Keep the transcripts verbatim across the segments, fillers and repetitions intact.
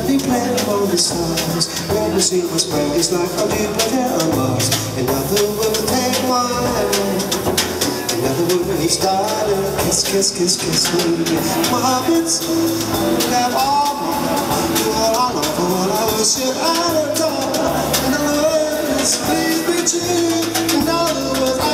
Let me play among the stars. When the sea was bright, it's like a new planet on Mars. Another would take one, another would be started. Kiss, kiss, kiss, kiss me. My habits have all you are all over. All I worship and adore. And the words, please be true. And all the words I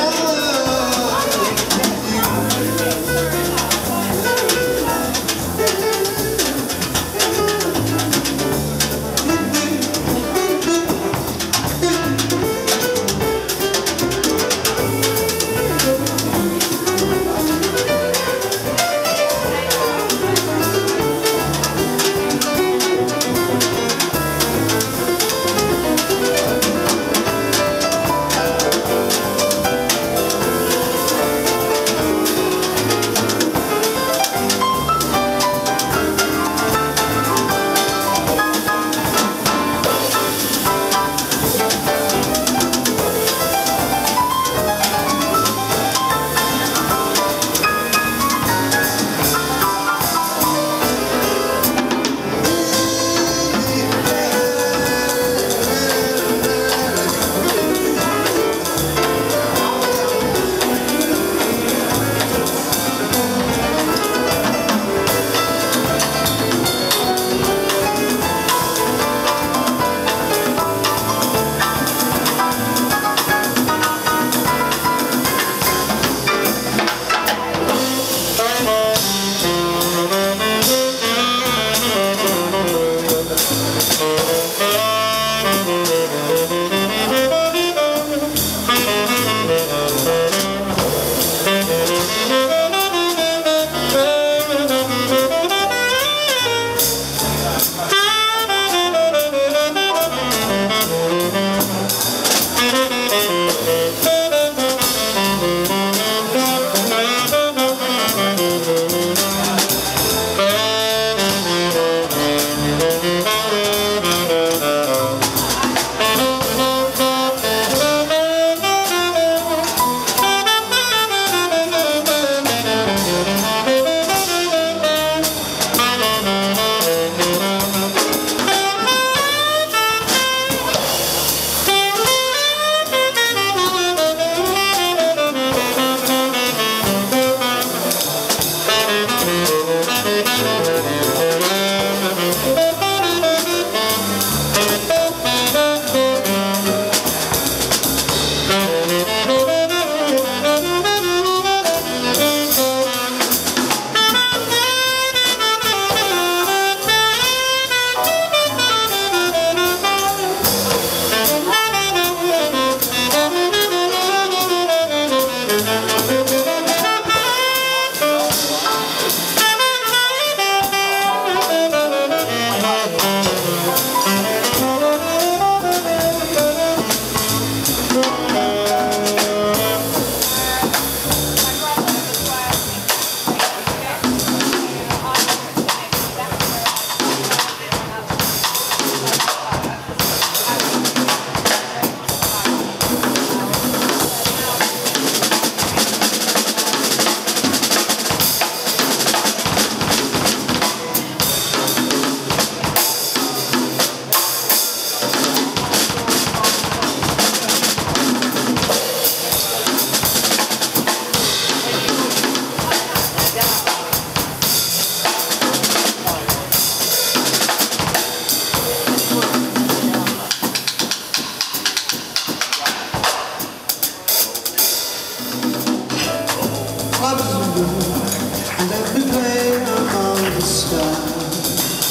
let me play among the stars.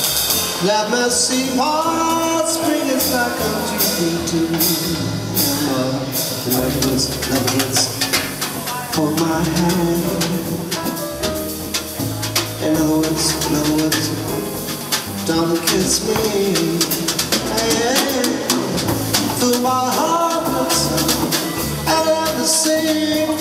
Let me see heart spring is like a deep too. Lovers, lovers, hold my hand. In other words, in other words, don't kiss me. Hey, through my heart, I love to sing.